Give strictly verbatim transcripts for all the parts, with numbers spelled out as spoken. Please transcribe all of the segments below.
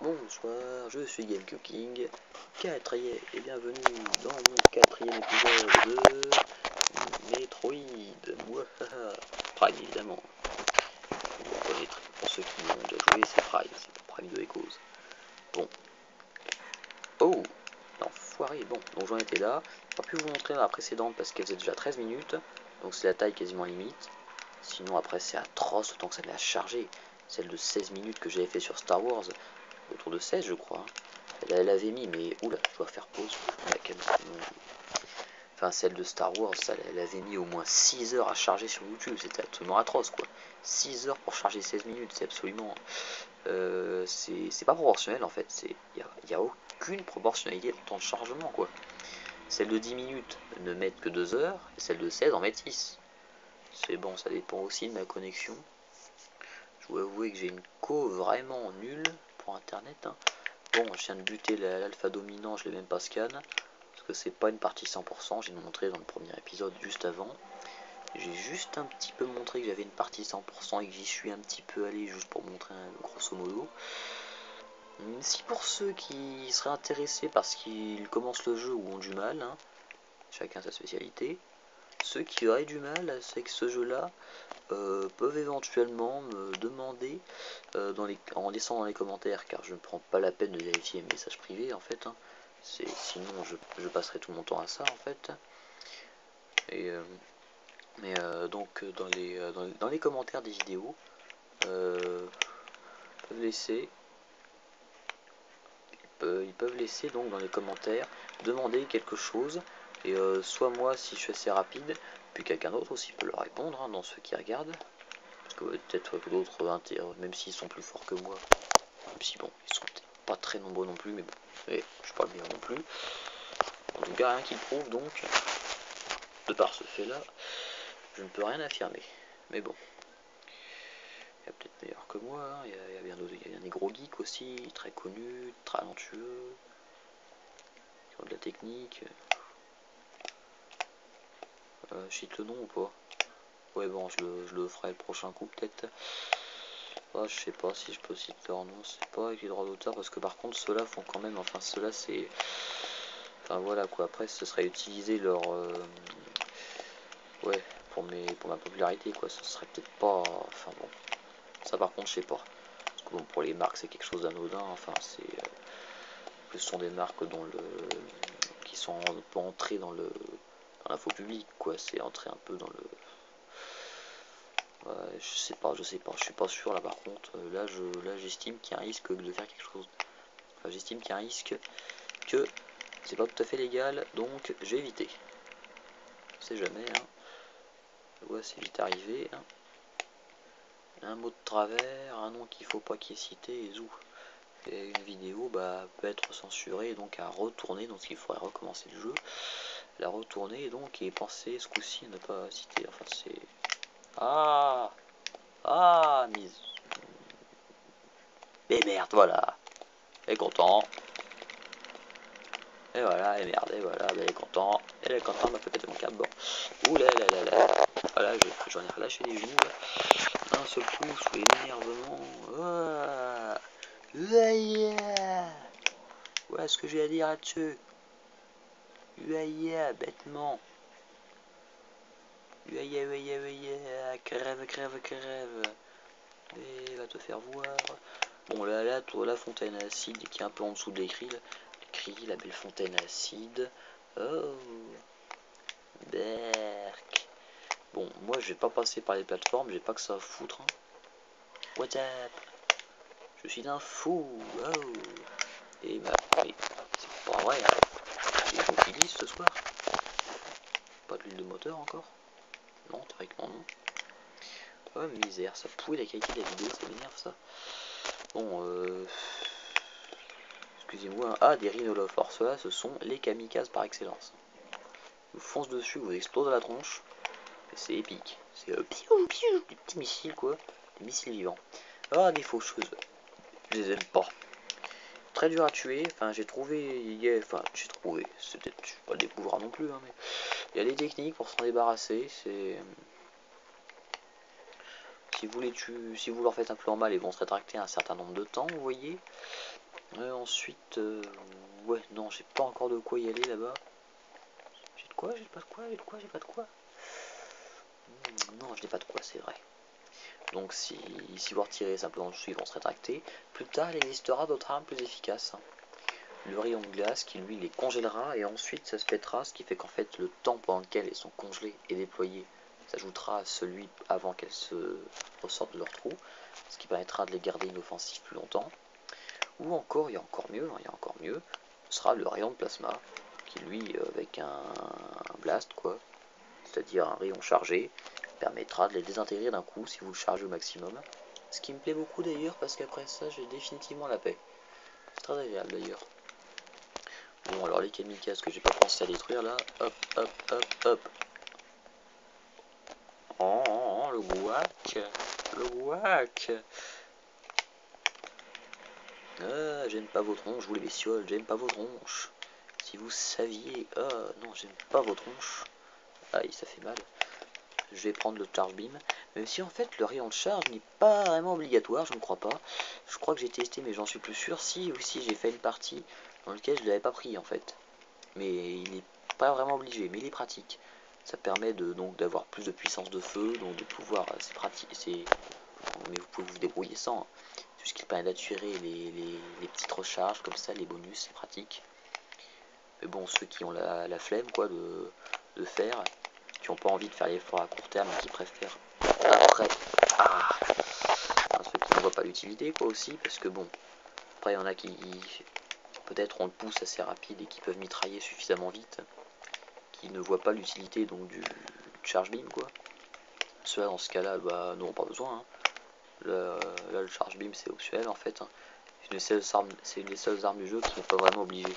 Bonsoir, je suis GameCube King, quatrième, et bienvenue dans mon quatrième épisode de Metroid, Mouahaha. Prime évidemment, vous reconnaîtrez, pour ceux qui l'ont déjà joué, c'est Prime, c'est pour Prime de Echoes. Bon, oh, l'enfoiré, bon, donc j'en étais là, j'ai pas pu vous montrer dans la précédente parce qu'elle faisait déjà treize minutes, donc c'est la taille quasiment limite, sinon après c'est atroce autant que ça met à charger, celle de seize minutes que j'avais fait sur Star Wars, autour de seize je crois, elle, elle avait mis, mais oula, je dois faire pause, enfin celle de Star Wars, ça, elle avait mis au moins six heures à charger sur YouTube, c'était absolument atroce quoi, six heures pour charger seize minutes, c'est absolument, euh, c'est pas proportionnel en fait, il n'y a, y a aucune proportionnalité dans le temps de chargement quoi. Celle de dix minutes ne met que deux heures, et celle de seize en met six. C'est bon, ça dépend aussi de ma connexion. Je dois avouer que j'ai une co vraiment nulle pour internet. Hein. Bon, je viens de buter l'alpha dominant, je l'ai même pas scan. Parce que c'est pas une partie cent pour cent, j'ai montré dans le premier épisode juste avant. J'ai juste un petit peu montré que j'avais une partie cent pour cent et que j'y suis un petit peu allé juste pour montrer un grosso modo. Si pour ceux qui seraient intéressés parce qu'ils commencent le jeu ou ont du mal, hein, chacun sa spécialité, ceux qui auraient du mal avec ce jeu là euh, peuvent éventuellement me demander euh, dans les, en laissant dans les commentaires, car je ne prends pas la peine de vérifier mes messages privés en fait, hein. Sinon je, je passerai tout mon temps à ça en fait. Et, euh, mais euh, donc dans les, dans, dans les commentaires des vidéos, euh, peuvent laisser ils peuvent laisser donc dans les commentaires demander quelque chose, et euh, soit moi si je suis assez rapide, puis quelqu'un d'autre aussi peut leur répondre, hein, dans ceux qui regardent, parce que peut-être que d'autres, même s'ils sont plus forts que moi, même si bon, ils sont pas très nombreux non plus, mais bon, et je suis pas le meilleur non plus, en tout cas rien qui le prouve, donc de par ce fait là, je ne peux rien affirmer, mais bon. Il y a peut-être meilleur que moi, hein. il, y a, il y a bien d'autres, il y a bien des gros geeks aussi, très connus, très talentueux, qui ont de la technique. Euh, je cite le nom ou pas? Ouais bon, je le, je le ferai le prochain coup peut-être. Ah, je sais pas si je peux citer leur nom, c'est pas avec les droits d'auteur, parce que par contre ceux-là font quand même, enfin ceux-là c'est... Enfin voilà quoi, après ce serait utiliser leur... Euh... Ouais, pour, mes, pour ma popularité quoi, ce serait peut-être pas... Enfin bon, ça par contre je sais pas. Parce que bon, pour les marques c'est quelque chose d'anodin, enfin c'est... Euh... Ce sont des marques dont le... qui sont pas entrées dans le... dans l'info publique quoi, c'est entrer un peu dans le... Ouais, je sais pas, je sais pas, je suis pas sûr là par contre, là je là j'estime qu'il y a un risque de faire quelque chose. Enfin, j'estime qu'il y a un risque que c'est pas tout à fait légal, donc j'ai évité. On sait jamais, hein. Ouais, c'est vite arrivé, hein. Un mot de travers, un nom qu'il faut pas qu'il est cité, et zou. Et une vidéo bah, peut être censurée, donc à retourner, donc il faudrait recommencer le jeu. La retourner donc et penser ce coup-ci à ne pas citer. Enfin c'est. Ah Ah mise. Mais merde, voilà. Elle est content. Et voilà, et merde, et voilà, elle est content. Elle est contente, m'a peut-être mon câble. Bon. Ouh là là là là. Voilà, j'en ai relâché les genoux là. Un seul coup, sous l'énervement. Oh. Voilà ce que j'ai à dire là-dessus. Uaïa, bêtement. Uaïa, uaïa, uaïa. Crève, crève, crève. Et va te faire voir. Bon, là, là, tour la fontaine acide qui est un peu en dessous de l'écrit. L'écrit, la belle fontaine acide. Oh. Berk. Bon, moi je vais pas passer par les plateformes, j'ai pas que ça à foutre. Hein. What's up? Je suis un fou. Oh. Et bah, mais c'est pas vrai. Hein. Les gens qui glissent ce soir. Pas de l'huile de moteur encore? Non, théoriquement non. Oh misère, ça pourrit la qualité de la vidéo, ça m'énerve ça. Bon, euh... excusez-moi. Ah, des rhinolophes. Alors ceux-là, ce sont les kamikazes par excellence. Ils vous foncent dessus, vous explosent à la tronche. C'est épique. C'est euh, piou, piou, des petits missiles quoi. Des missiles vivants. Ah, des faucheuses. Je les aime pas. Très dur à tuer. Enfin, j'ai trouvé. Yeah, enfin, j'ai trouvé. C'est peut-être. Je suis pas le découvrir non plus. Hein, mais il y a des techniques pour s'en débarrasser. C'est. si vous les tuez, si vous leur faites un peu en mal, ils vont se rétracter un certain nombre de temps, vous voyez. Euh, ensuite, euh, ouais, non, j'ai pas encore de quoi y aller là-bas. J'ai de quoi, j'ai pas de quoi, j'ai de quoi, j'ai pas de quoi. Non, je n'ai pas de quoi, c'est vrai. Donc si, si vous retirez simplement dessus, ils vont se rétracter. Plus tard, il existera d'autres armes plus efficaces. Le rayon de glace qui lui les congélera et ensuite ça se pètera, ce qui fait qu'en fait le temps pendant lequel elles sont congelées et déployées s'ajoutera à celui avant qu'elles se ressortent de leur trou, ce qui permettra de les garder inoffensifs plus longtemps. Ou encore, il y a encore mieux, il y a encore mieux, ce sera le rayon de plasma qui lui avec un, un blast quoi, c'est-à-dire un rayon chargé, permettra de les désintégrer d'un coup si vous le chargez au maximum. Ce qui me plaît beaucoup d'ailleurs parce qu'après ça j'ai définitivement la paix. C'est très agréable d'ailleurs. Bon alors les kamikazes que j'ai pas pensé à détruire là, hop hop hop hop. Oh, oh, oh le guac, le guac. Ah, j'aime pas vos tronches, vous les bestioles, j'aime pas vos tronches. Si vous saviez, ah non j'aime pas vos tronches. Aïe ça fait mal. Je vais prendre le charge beam, même si en fait le rayon de charge n'est pas vraiment obligatoire, je ne crois pas. Je crois que j'ai testé mais j'en suis plus sûr. Si aussi j'ai fait une partie dans laquelle je l'avais pas pris en fait. Mais il n'est pas vraiment obligé, mais il est pratique. Ça permet de donc d'avoir plus de puissance de feu, donc de pouvoir, c'est pratique, c'est, mais vous pouvez vous débrouiller sans. Hein. C'est juste qu'il permet d'attirer les, les, les petites recharges comme ça, les bonus, c'est pratique. Mais bon, ceux qui ont la, la flemme quoi de, de faire, qui n'ont pas envie de faire l'effort à court terme, qui préfèrent après, ah, un truc qui ne voit pas l'utilité quoi aussi, parce que bon, après il y en a qui peut-être on le pousse assez rapide et qui peuvent mitrailler suffisamment vite, qui ne voient pas l'utilité donc du charge beam quoi. Cela dans ce cas-là, bah non pas besoin. Hein. Le, là le charge beam c'est optionnel en fait. Hein. C'est une, une des seules armes du jeu qui n'est pas vraiment obligée.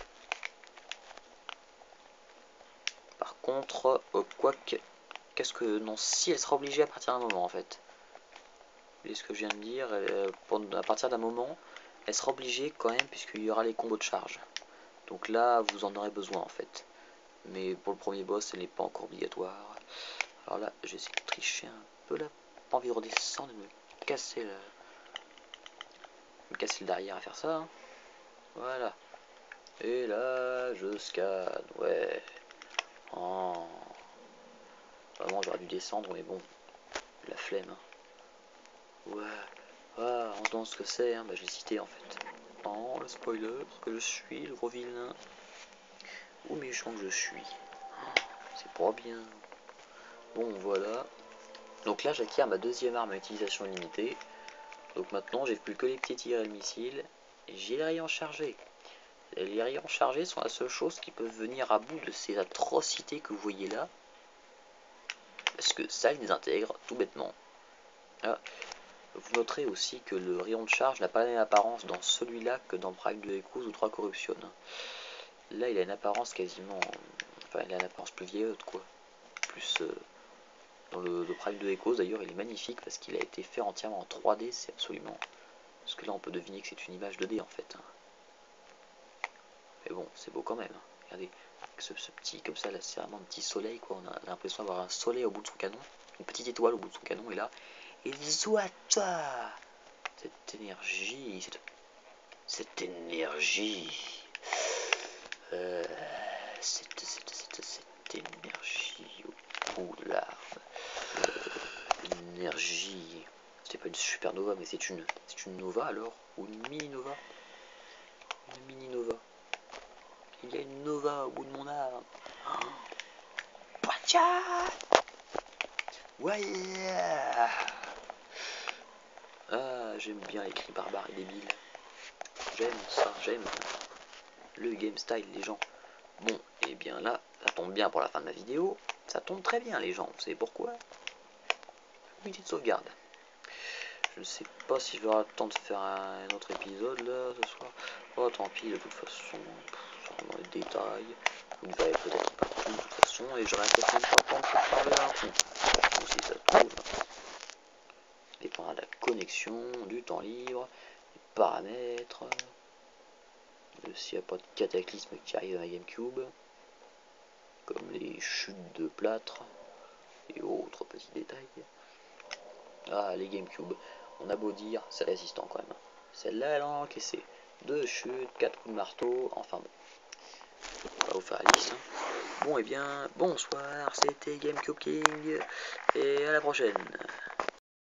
Par contre, euh, quoique, qu'est-ce que non si elle sera obligée à partir d'un moment en fait. Vous voyez ce que je viens de dire, euh, pour, à partir d'un moment, elle sera obligée quand même puisqu'il y aura les combos de charge. Donc là vous en aurez besoin en fait. Mais pour le premier boss, elle n'est pas encore obligatoire. Alors là, j'essaie de tricher un peu là. Pas envie de redescendre et de me casser le, me casser le derrière à faire ça. Hein. Voilà. Et là, je scanne. Ouais. Oh. Vraiment, j'aurais dû descendre, mais bon. La flemme. Hein. Ouais. Ah, on se demande ce que c'est. Hein. Bah, j'ai cité en fait. Oh, le spoiler que je suis, le gros vilain. Ou méchant que je suis. C'est pas bien. Bon, voilà. Donc là, j'acquiers ma deuxième arme à utilisation limitée. Donc maintenant, j'ai plus que les petits tirs et le missile. Et j'ai les rayons chargés. Et les rayons chargés sont la seule chose qui peut venir à bout de ces atrocités que vous voyez là. Parce que ça, ils désintègrent tout bêtement. Ah. Vous noterez aussi que le rayon de charge n'a pas la même apparence dans celui-là que dans Prague de Echoes ou trois Corruption. Là, il a une apparence quasiment... Enfin, il a une apparence plus vieillotte, quoi. Plus... Euh, dans le, le Prague de Echoes, d'ailleurs, il est magnifique parce qu'il a été fait entièrement en trois D. C'est absolument... Parce que là, on peut deviner que c'est une image deux D, en fait. Mais bon, c'est beau quand même. Regardez, ce, ce petit, comme ça, là, c'est vraiment un petit soleil, quoi. On a l'impression d'avoir un soleil au bout de son canon. Une petite étoile au bout de son canon, et là... Et Zoata, cette énergie, cette, cette énergie, euh, cette, cette, cette, cette énergie au bout de l'arme, euh, énergie, c'était pas une supernova, mais c'est une, c'est une nova alors, ou une mini-nova, une mini-nova, il y a une nova au bout de mon arme, oh. Ouais. Ah, j'aime bien les cris barbares et débiles. J'aime ça, j'aime le game style, les gens. Bon, et bien là, ça tombe bien pour la fin de ma vidéo. Ça tombe très bien, les gens. Vous savez pourquoi? Une petite sauvegarde. Je ne sais pas si je vais avoir le temps de faire un autre épisode là ce soir. Oh, tant pis, de toute façon, ça rentre dans les détails. Vous ne verrez peut-être pas tout de toute façon, et j'aurai peut-être même pas le temps de parler d'un coup. Ou si ça se trouve. Dépendra de la connexion, du temps libre, des paramètres, de s'il n'y a pas de cataclysme qui arrive à ma GameCube, comme les chutes de plâtre et autres petits détails. Ah, les GameCube. On a beau dire, c'est résistant quand même. Celle-là, elle a encaissé. Deux chutes, quatre coups de marteau, enfin bon. On va vous faire la liste. Hein. Bon, et eh bien, bonsoir, c'était GameCube King, et à la prochaine.